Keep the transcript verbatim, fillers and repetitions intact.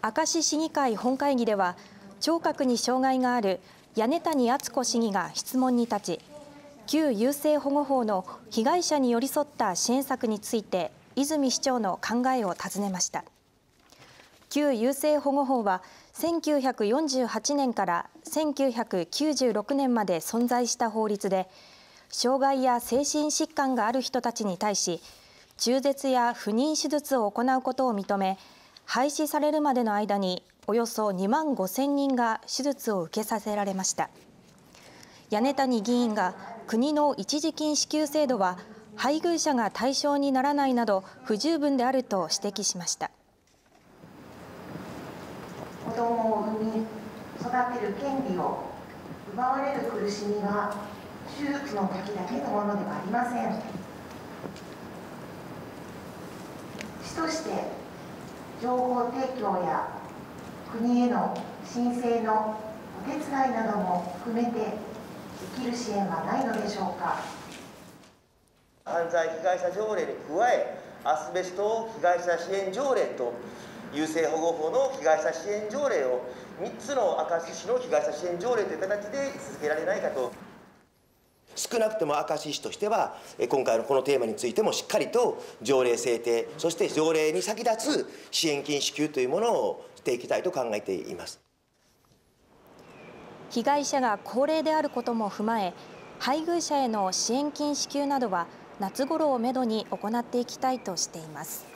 明石市議会本会議では、聴覚に障害がある屋谷敦子市議が質問に立ち、旧優生保護法の被害者に寄り添った支援策について泉市長の考えを尋ねました。旧優生保護法はせんきゅうひゃくよんじゅうはちねんからせんきゅうひゃくきゅうじゅうろくねんまで存在した法律で、障害や精神疾患がある人たちに対し、中絶や不妊手術を行うことを認め、廃止されるまでの間におよそにまんごせんにんが手術を受けさせられました。屋谷議員が国の一時金支給制度は配偶者が対象にならないなど不十分であると指摘しました。 子供を産み育てる権利を奪われる苦しみは手術の時だけのものではありません。市として情報提供や国への申請のお手伝いなども含めてできる支援はないのでしょうか。 犯罪被害者条例に加え、アスベスト被害者支援条例と優生保護法の被害者支援条例をみっつの明石市の被害者支援条例という形で続けられないかと。少なくとも明石市としては、今回のこのテーマについてもしっかりと条例制定、そして条例に先立つ支援金支給というものをしていきたいと考えています。 被害者が高齢であることも踏まえ、配偶者への支援金支給などは夏頃をめどに行っていきたいとしています。